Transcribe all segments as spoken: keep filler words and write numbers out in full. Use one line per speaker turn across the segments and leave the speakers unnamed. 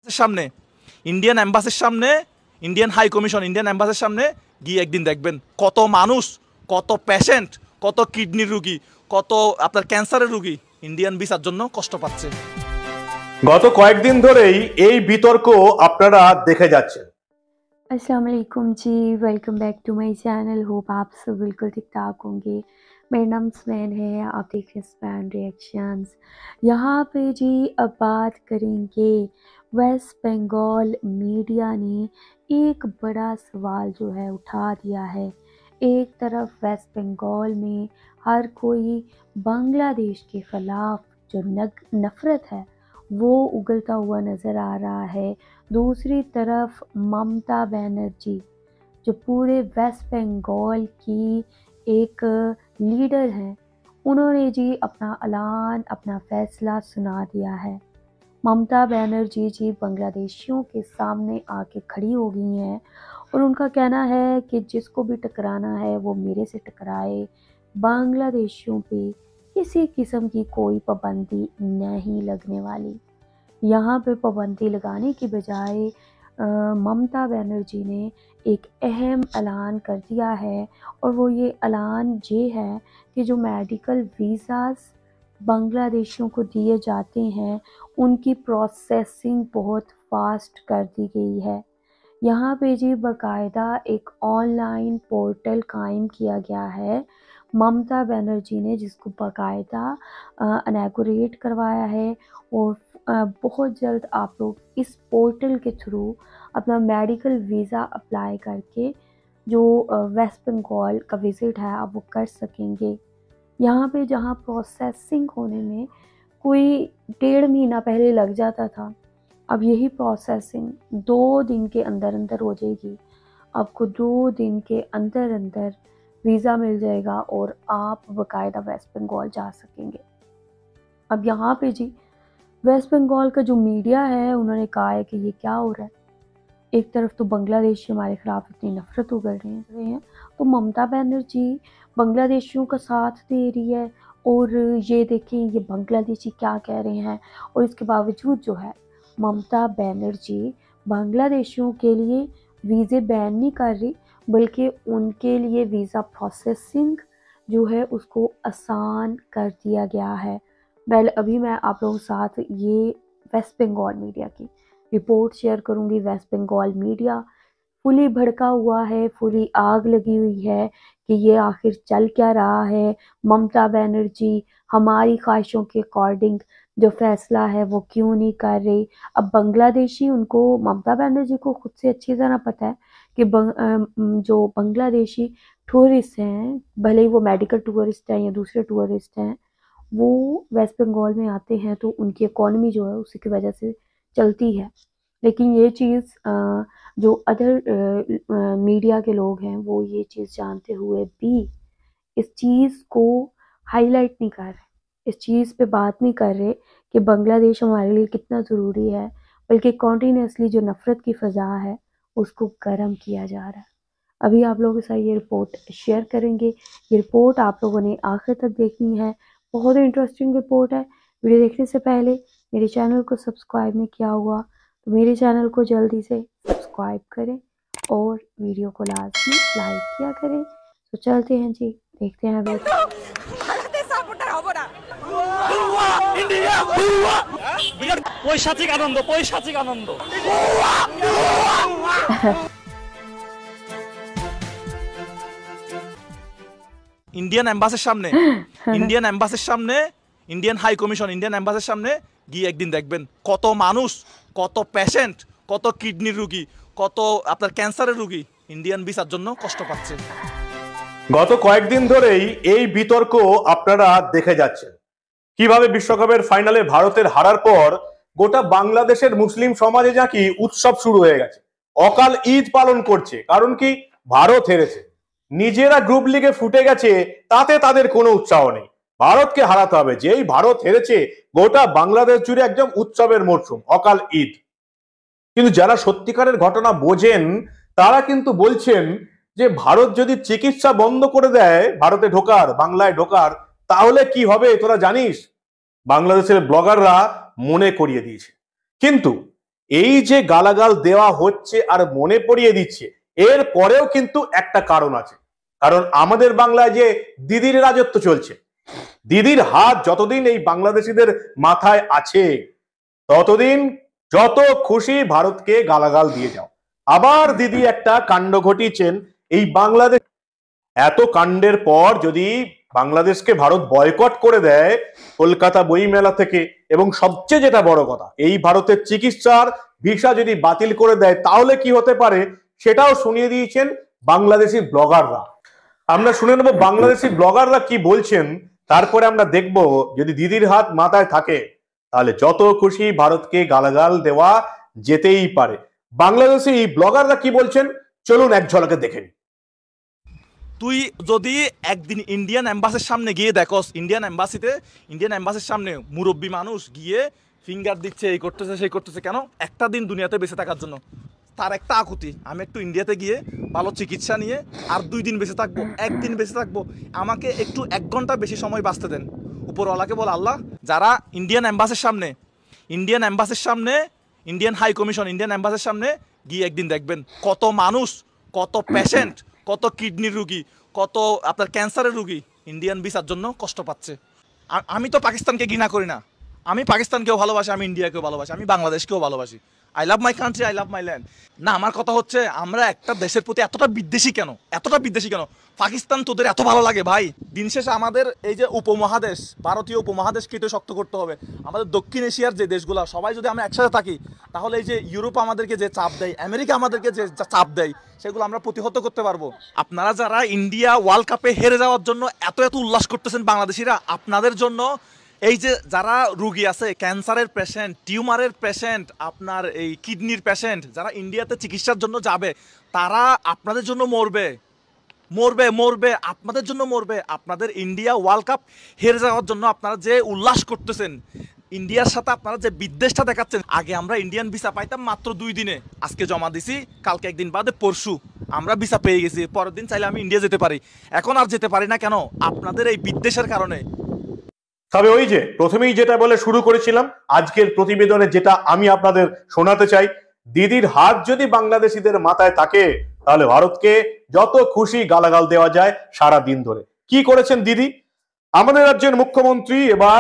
সামনে ইন্ডিয়ান এম্বাসির সামনে ইন্ডিয়ান হাই কমিশন ইন্ডিয়ান এম্বাসির সামনে গিয়ে একদিন দেখবেন কত মানুষ, কত পেশেন্ট, কত কিডনির রুগী, কত আপনার ক্যান্সারের রুগী ইন্ডিয়ান ভিসার জন্য কষ্ট পাচ্ছে।
গত কয়েকদিন ধরেই এই বিতর্ক আপনারা দেখে যাচ্ছেন।
अस्सलाम वालेकुम जी, welcome back to my channel. Hope आप सब बिल्कुल ठीक ठाक होंगे। मेरा नाम स्मैन है, आप देख रहे हैं स्मैन रिएक्शंस। यहाँ पे जी अब बात करेंगे वेस्ट बंगाल मीडिया ने एक बड़ा सवाल जो है उठा दिया है। एक तरफ वेस्ट बंगाल में हर कोई बांग्लादेश के ख़िलाफ़ जो नफ़रत है वो उगलता हुआ नज़र आ रहा है। दूसरी तरफ ममता बनर्जी जो पूरे वेस्ट बंगाल की एक लीडर हैं, उन्होंने जी अपना ऐलान, अपना फ़ैसला सुना दिया है। ममता बनर्जी जी बांग्लादेशियों के सामने आके खड़ी हो गई हैं और उनका कहना है कि जिसको भी टकराना है वो मेरे से टकराए, बांग्लादेशियों पे किसी किस्म की कोई पाबंदी नहीं लगने वाली। यहाँ पे पाबंदी लगाने की बजाय ममता बनर्जी ने एक अहम ऐलान कर दिया है और वो ये ऐलान ये है कि जो मेडिकल वीज़ास बांग्लादेशियों को दिए जाते हैं उनकी प्रोसेसिंग बहुत फास्ट कर दी गई है। यहाँ पे जी बाकायदा एक ऑनलाइन पोर्टल कायम किया गया है ममता बनर्जी ने, जिसको बाकायदा इनॉग्रेट करवाया है और बहुत जल्द आप लोग इस पोर्टल के थ्रू अपना मेडिकल वीज़ा अप्लाई करके जो वेस्ट बंगाल का विज़िट है आप वो कर सकेंगे। यहाँ पे जहाँ प्रोसेसिंग होने में कोई डेढ़ महीना पहले लग जाता था, अब यही प्रोसेसिंग दो दिन के अंदर अंदर हो जाएगी। आपको दो दिन के अंदर अंदर वीज़ा मिल जाएगा और आप बाकायदा वेस्ट बंगाल जा सकेंगे। अब यहाँ पे जी वेस्ट बंगाल का जो मीडिया है उन्होंने कहा है कि ये क्या हो रहा है। एक तरफ तो बांग्लादेशी हमारे ख़िलाफ़ इतनी नफ़रत उगल रहे हैं तो ममता बनर्जी बांग्लादेशियों का साथ दे रही है और ये देखें ये बांग्लादेशी क्या कह रहे हैं। और इसके बावजूद जो है ममता बनर्जी बांग्लादेशियों के लिए वीज़े बैन नहीं कर रही, बल्कि उनके लिए वीज़ा प्रोसेसिंग जो है उसको आसान कर दिया गया है। वेल अभी मैं आप लोगों के साथ ये वेस्ट बंगाल मीडिया की रिपोर्ट शेयर करूंगी। वेस्ट बंगाल मीडिया फुली भड़का हुआ है, फुली आग लगी हुई है कि ये आखिर चल क्या रहा है। ममता बनर्जी हमारी ख्वाहिशों के अकॉर्डिंग जो फ़ैसला है वो क्यों नहीं कर रही। अब बांग्लादेशी उनको ममता बनर्जी को खुद से अच्छी तरह पता है कि बंग, जो बांग्लादेशी टूरिस्ट हैं, भले ही वो मेडिकल टूरिस्ट हैं या दूसरे टूरिस्ट हैं, वो वेस्ट बंगाल में आते हैं तो उनकी इकॉनमी जो है उसी की वजह से चलती है। लेकिन ये चीज़ जो अदर मीडिया के लोग हैं वो ये चीज़ जानते हुए भी इस चीज़ को हाईलाइट नहीं कर रहे, इस चीज़ पे बात नहीं कर रहे कि बांग्लादेश हमारे लिए कितना ज़रूरी है, बल्कि कॉन्टीन्यूसली जो नफ़रत की फ़ज़ा है उसको गर्म किया जा रहा है। अभी आप लोगों के साथ ये रिपोर्ट शेयर करेंगे। ये रिपोर्ट आप लोगों ने आखिर तक देखनी है, बहुत ही इंटरेस्टिंग रिपोर्ट है। वीडियो देखने से पहले मेरे चैनल को सब्सक्राइब नहीं किया हुआ तो मेरे चैनल को जल्दी से सब्सक्राइब करें और वीडियो को लाजमी लाइक किया करें। तो चलते हैं जी, देखते हैं वीडियो।
ইন্ডিয়ান এম্বাসির সামনে ইন্ডিয়ান এম্বাসির সামনে ইন্ডিয়ান হাই কমিশন ইন্ডিয়ান এম্বাসির সামনে গিয়ে একদিন দেখবেন কত মানুষ, কত পেশেন্ট, কত কিডনির রুগী, কত আপনার ক্যান্সারের রুগী ইন্ডিয়ান ভিসার জন্য কষ্ট পাচ্ছে।
গত কয়েকদিন ধরেই এই বিতর্ক আপনারা দেখে যাচ্ছেন কিভাবে বিশ্বকাপের ফাইনালে ভারতের হারার পর গোটা বাংলাদেশের মুসলিম সমাজে নাকি উৎসব শুরু হয়ে গেছে, অকাল ঈদ পালন করছে। কারণ কি, ভারত হেরেছে, নিজেরা গ্রুপ লিগে ফুটে গেছে, তাতে তাদের কোনো উৎসাহ নেই। ভারতকে হারাতে হবে, যেই ভারত হেরেছে গোটা বাংলাদেশ জুড়ে একদম উৎসবের মরশুম, অকাল ঈদ। কিন্তু যারা সত্যিকারের ঘটনা বোঝেন তারা কিন্তু বলছেন যে ভারত যদি চিকিৎসা বন্ধ করে দেয় ভারতে ঢোকার, বাংলায় ঢোকার, তাহলে কি হবে তোরা জানিস? বাংলাদেশের ব্লগাররা মনে করিয়ে দিয়েছে। কিন্তু এই যে গালাগাল দেওয়া হচ্ছে আর মনে পড়িয়ে দিচ্ছে, এর পরেও কিন্তু একটা কারণ আছে। কারণ আমাদের বাংলায় যে দিদির রাজত্ব চলছে, দিদির হাত যতদিন এই বাংলাদেশিদের মাথায় আছে ততদিন যত খুশি ভারতকে গালাগাল দিয়ে যাও। আবার দিদি একটা কাণ্ড ঘটিয়েছেন এই বাংলাদেশ। এত কাণ্ডের পর যদি বাংলাদেশকে ভারত বয়কট করে দেয় কলকাতা বইমেলা থেকে, এবং সবচেয়ে যেটা বড় কথা, এই ভারতের চিকিৎসার ভিসা যদি বাতিল করে দেয় তাহলে কি হতে পারে সেটাও শুনিয়ে দিয়েছেন বাংলাদেশি ব্লগাররা। আমরা শুনে নেব বাংলাদেশি ব্লগাররা কি বলছেন, তারপরে আমরা দেখব যদি দিদির হাত মাথায় থাকে তাহলে যত খুশি ভারতকে গালাগাল দেওয়া যেতেই পারে। বাংলাদেশি ব্লগাররা কি বলছেন চলুন এক ঝলকে দেখে নিই।
তুই যদি একদিন ইন্ডিয়ান এম্বাসির সামনে গিয়ে দেখোস, ইন্ডিয়ান এম্বাসিতে ইন্ডিয়ান এম্বাসির সামনে মুরব্বী মানুষ গিয়ে ফিঙ্গার দিচ্ছে, এই করতেছে সেই করতেছে, কেন? একটা দিন দুনিয়াতে বেঁচে থাকার জন্য। তার একটা আকুতি, আমি একটু ইন্ডিয়াতে গিয়ে ভালো চিকিৎসা নিয়ে আর দুই দিন বেঁচে থাকবো, একদিন বেঁচে থাকবো, আমাকে একটু এক ঘন্টা বেশি সময় বাঁচতে দেন। উপরওয়ালাকে বল আল্লাহ, যারা ইন্ডিয়ান এম্বাসির সামনে ইন্ডিয়ান এম্বাসির সামনে ইন্ডিয়ান হাই কমিশন ইন্ডিয়ান এম্বাসির সামনে গিয়ে একদিন দেখবেন কত মানুষ, কত পেশেন্ট, কত কিডনির রুগী, কত আপনার ক্যান্সারের রুগী ইন্ডিয়ান ভিসার জন্য কষ্ট পাচ্ছে। আমি তো পাকিস্তানকে ঘৃণা করি না, আমি পাকিস্তানকেও ভালোবাসি, আমি ইন্ডিয়াকেও ভালোবাসি, আমি বাংলাদেশকেও ভালোবাসি। I love my country, I love my land. না, আমার কথা হচ্ছে আমরা একটা দেশের প্রতি এতটা বিদ্বেষী কেন? এতটা বিদ্বেষী কেন? পাকিস্তান তোদের এত ভালো লাগে ভাই? দিন শেষে আমাদের এই যে উপমহাদেশ, ভারতীয় উপমহাদেশকে একটু শক্ত করতে হবে। আমাদের দক্ষিণ এশিয়ার যে দেশগুলো সবাই যদি আমরা একসাথে থাকি তাহলে এই যে ইউরোপ আমাদেরকে যে চাপ দেয়, আমেরিকা আমাদেরকে যে চাপ দেয়, সেগুলো আমরা প্রতিহত করতে পারবো। আপনারা যারা ইন্ডিয়া ওয়ার্ল্ড কাপে হেরে যাওয়ার জন্য এত এত উল্লাস করতেছেন বাংলাদেশিরা, আপনাদের জন্য এই যে যারা রুগী আছে, ক্যান্সারের পেশেন্ট, টিউমারের পেশেন্ট, আপনার এই কিডনির পেশেন্ট, যারা ইন্ডিয়াতে চিকিৎসার জন্য যাবে, তারা আপনাদের জন্য মরবে মরবে মরবে আপনাদের জন্য মরবে। আপনাদের ইন্ডিয়া ওয়ার্ল্ড কাপ হেরে যাওয়ার জন্য আপনারা যে উল্লাস করতেছেন, ইন্ডিয়ার সাথে আপনারা যে বিদ্বেষটা দেখাচ্ছেন। আগে আমরা ইন্ডিয়ান ভিসা পাইতাম মাত্র দুই দিনে, আজকে জমা দিছি, কালকে একদিন বাদে পরশু আমরা ভিসা পেয়ে গেছি, পরের দিন চাইলে আমি ইন্ডিয়া যেতে পারি। এখন আর যেতে পারি না কেন? আপনাদের এই বিদ্বেষের কারণে।
তবে ওই যে প্রথমেই যেটা বলে শুরু করেছিলাম, আজকের প্রতিবেদনে যেটা আমি আপনাদের শোনাতে চাই, দিদির হাত যদি বাংলাদেশিদের মাথায় থাকে তাহলে ভারতকে যত খুশি গালাগাল দেওয়া যায় সারা দিন ধরে। কি করেছেন দিদি? আমাদের রাজ্যের মুখ্যমন্ত্রী এবার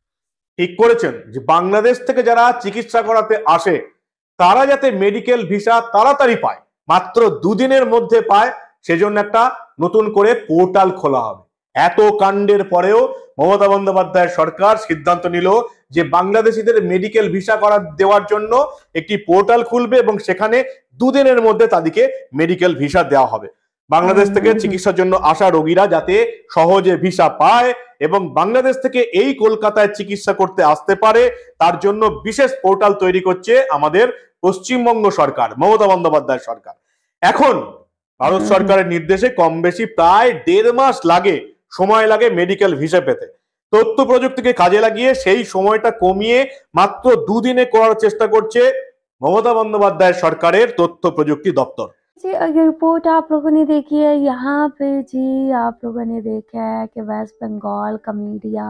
ঠিক করেছেন যে বাংলাদেশ থেকে যারা চিকিৎসা করাতে আসে তারা যাতে মেডিকেল ভিসা তাড়াতাড়ি পায়, মাত্র দুদিনের মধ্যে পায়, সেজন্য একটা নতুন করে পোর্টাল খোলা হবে। এত কাণ্ডের পরেও মমতা বন্দ্যোপাধ্যায়ের সরকার সিদ্ধান্ত নিল যে বাংলাদেশিদের মেডিকেল ভিসা করা দেওয়ার জন্য একটি পোর্টাল খুলবে এবং সেখানে দুদিনের মধ্যে তাদেরকে মেডিকেল ভিসা দেওয়া হবে। বাংলাদেশ থেকে চিকিৎসার জন্য আসা রোগীরা যাতে সহজে ভিসা পায় এবং বাংলাদেশ থেকে এই কলকাতায় চিকিৎসা করতে আসতে পারে, তার জন্য বিশেষ পোর্টাল তৈরি করছে আমাদের পশ্চিমবঙ্গ সরকার, মমতা বন্দ্যোপাধ্যায় সরকার। এখন ভারত সরকারের নির্দেশে কম বেশি প্রায় দেড় মাস লাগে, সময় লাগে মেডিকেল ভিসা পেতে। তথ্য প্রযুক্তিকে কাজে লাগিয়ে সেই সময়টা কমিয়ে মাত্র দুদিনে করার চেষ্টা করছে মমতা বন্দ্যোপাধ্যায় সরকারের তথ্য প্রযুক্তি দপ্তর।
जी अगर रिपोर्ट आप लोगों ने देखी है यहाँ पे जी, आप लोगों ने देखा है कि वेस्ट बंगाल का मीडिया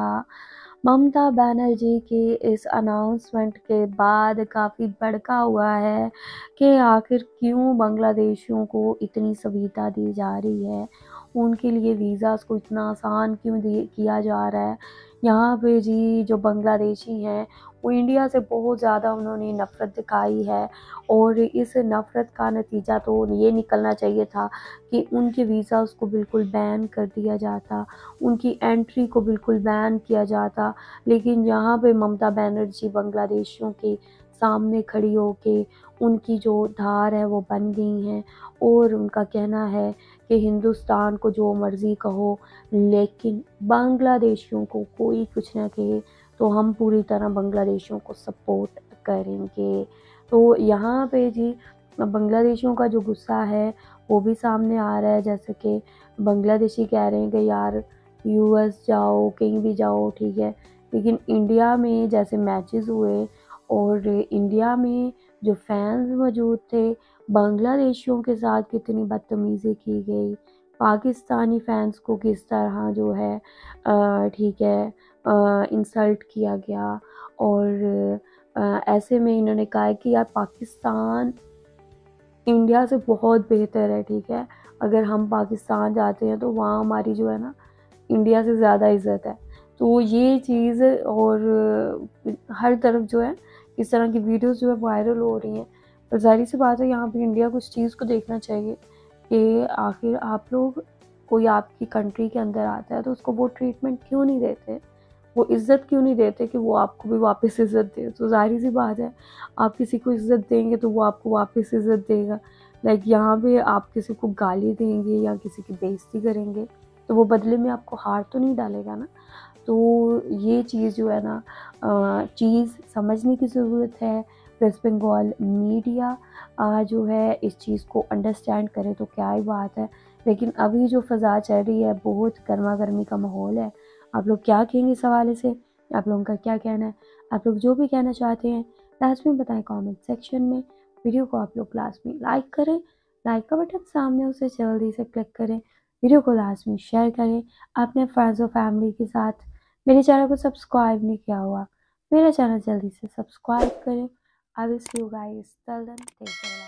ममता बनर्जी के इस अनाउंसमेंट के बाद काफ़ी भड़का हुआ है कि आखिर क्यों बांग्लादेशियों को इतनी सुविधा दी जा रही है, उनके लिए वीज़ास को इतना आसान क्यों किया जा रहा है। यहाँ पे जी जो बांग्लादेशी हैं वो इंडिया से बहुत ज़्यादा उन्होंने नफ़रत दिखाई है, और इस नफ़रत का नतीजा तो ये निकलना चाहिए था कि उनके वीज़ास को बिल्कुल बैन कर दिया जाता, उनकी एंट्री को बिल्कुल बैन किया जाता। लेकिन यहाँ पे ममता बनर्जी बांग्लादेशियों के सामने खड़ी होके उनकी जो धार है वो बन गई हैं, और उनका कहना है कि हिंदुस्तान को जो मर्ज़ी कहो लेकिन बांग्लादेशियों को कोई कुछ ना कहे तो हम पूरी तरह बांग्लादेशियों को सपोर्ट करेंगे। तो यहाँ पे जी बांग्लादेशियों का जो गुस्सा है वो भी सामने आ रहा है, जैसे कि बांग्लादेशी कह रहे हैं कि यार यूएस जाओ, कहीं भी जाओ, ठीक है, लेकिन इंडिया में जैसे मैचेस हुए और इंडिया में जो फैंस मौजूद थे, बांग्लादेशियों के साथ कितनी बदतमीज़ी की गई, पाकिस्तानी फैंस को किस तरह जो है ठीक है इंसल्ट किया गया, और अ, ऐसे में इन्होंने कहा है कि यार पाकिस्तान इंडिया से बहुत बेहतर है, ठीक है। अगर हम पाकिस्तान जाते हैं तो वहाँ हमारी जो है ना इंडिया से ज़्यादा इज़्ज़त है। तो ये चीज़ और हर तरफ जो है इस तरह की वीडियोस जो है वायरल हो रही हैं। और ज़ाहिर सी बात है यहाँ पे इंडिया को इस चीज़ को देखना चाहिए कि आखिर आप लोग, कोई आपकी कंट्री के अंदर आता है तो उसको वो ट्रीटमेंट क्यों नहीं देते, वो इज़्ज़त क्यों नहीं देते कि वो आपको भी वापस इज़्ज़त दे। तो ज़ाहिर सी बात है आप किसी को इज़्ज़त देंगे तो वो आपको वापस इज़्ज़त देगा। लाइक यहाँ पे आप किसी को गाली देंगे या किसी की बेइज़्ज़ती करेंगे तो वो बदले में आपको हार तो नहीं डालेगा ना। तो ये चीज़ जो है ना चीज़ समझने की ज़रूरत है। वेस्ट बंगाल मीडिया जो है इस चीज़ को अंडरस्टैंड करे तो क्या ही बात है। लेकिन अभी जो फ़ज़ा चल रही है बहुत गर्मा गर्मी का माहौल है। आप लोग क्या कहेंगे इस हवाले से, आप लोगों का क्या कहना है? आप लोग जो भी कहना चाहते हैं लास्ट में बताएं कमेंट सेक्शन में। वीडियो को आप लोग लास्ट में लाइक करें, लाइक का बटन सामने उसे जल्दी से क्लिक करें। वीडियो को लास्ट में शेयर करें अपने फ्रेंड्स और फैमिली के साथ। मेरे चैनल को सब्सक्राइब नहीं किया हुआ, मेरा चैनल जल्दी से सब्सक्राइब करें। I will see you guys, till then take care.